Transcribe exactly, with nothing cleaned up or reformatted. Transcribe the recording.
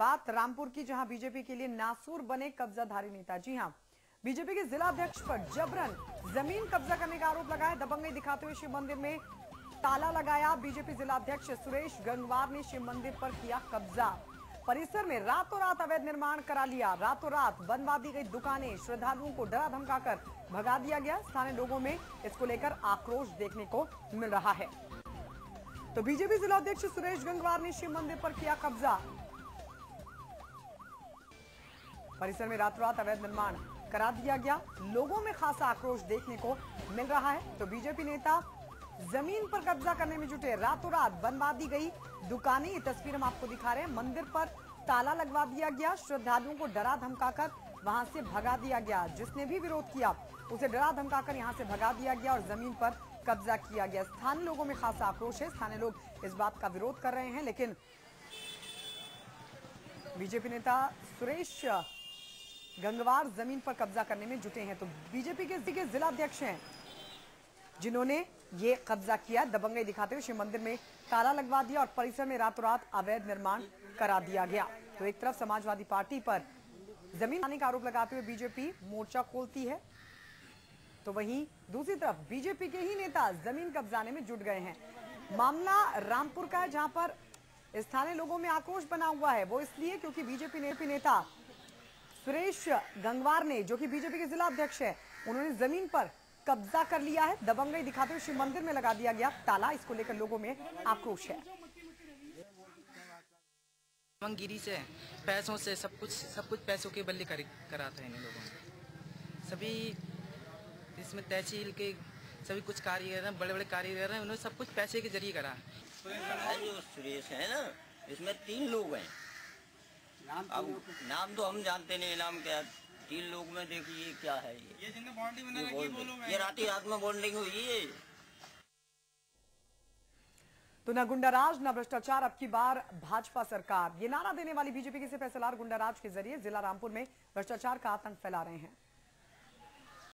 बात रामपुर की, जहां बीजेपी के लिए नासूर बने कब्जाधारी नेता। जी हां, बीजेपी के जिला अध्यक्ष पर जबरन जमीन कब्जा करने का आरोप लगाया। दबंगई दिखाते हुए शिव मंदिर में ताला लगाया। बीजेपी जिला अध्यक्ष सुरेश गंगवार ने शिव मंदिर पर किया कब्जा। परिसर में रातों रात अवैध निर्माण करा लिया। रातों रात बनवा दी गई दुकानें, श्रद्धालुओं को डरा धमकाकर भगा दिया गया। स्थानीय लोगों में इसको लेकर आक्रोश देखने को मिल रहा है। तो बीजेपी जिला अध्यक्ष सुरेश गंगवार ने शिव मंदिर पर किया कब्जा। परिसर में रातों रात अवैध निर्माण करा दिया गया। लोगों में खासा आक्रोश देखने को मिल रहा है। तो बीजेपी नेता जमीन पर कब्जा करने में जुटे। रातों रात बनवा दी गई दुकानें, ये तस्वीर हम आपको दिखा रहे हैं। मंदिर पर ताला लगवा दिया गया। श्रद्धालुओं को डरा धमकाकर वहां से भगा दिया गया। जिसने भी विरोध किया उसे डरा धमकाकर यहां से भगा दिया गया और जमीन पर कब्जा किया गया। स्थानीय लोगों में खासा आक्रोश है। स्थानीय लोग इस बात का विरोध कर रहे हैं, लेकिन बीजेपी नेता सुरेश गंगवार जमीन पर कब्जा करने में जुटे हैं। तो बीजेपी के जिला अध्यक्ष हैं जिन्होंने ये कब्जा किया। दबंगई दिखाते हुए शिव मंदिर में ताला लगवा दिया और परिसर में रातों रात अवैध निर्माण करा दिया गया। तो एक तरफ समाजवादी पार्टी पर जमीन आने का आरोप लगाते हुए बीजेपी मोर्चा खोलती है, तो वहीं दूसरी तरफ बीजेपी के ही नेता जमीन कब्जाने में जुट गए हैं। मामला रामपुर का है, जहां पर स्थानीय लोगों में आक्रोश बना हुआ है। वो इसलिए क्योंकि बीजेपी नेता सुरेश गंगवार ने, जो कि बीजेपी के जिला अध्यक्ष है, उन्होंने जमीन पर कब्जा कर लिया है। दबंगई दिखाते हुए शिव मंदिर में लगा दिया गया ताला। इसको लेकर लोगों में आक्रोश है। गिरी से पैसों से सब कुछ सब कुछ पैसों के बल्ले कर, कराते हैं इन लोगों ने। सभी इसमें तहसील के सभी कुछ कारीगर हैं, बड़े बड़े कारीगर हैं, उन्होंने सब कुछ पैसे के जरिए करा। जो सुरेश है ना, इसमें तीन लोग हैं। अब नाम तो हम जानते नहीं, नाम क्या। तीन लोग में देखिए क्या है ये ये जिनने बॉन्डिंग बना रखी है वो लोग हैं। ये रात ही रात में बॉन्डिंग हुई है। तो न गुंडाराज न भ्रष्टाचार, अब की बार भाजपा सरकार, ये नारा देने वाली बीजेपी के फैसलार गुंडाराज के जरिए जिला रामपुर में भ्रष्टाचार का आतंक फैला रहे हैं।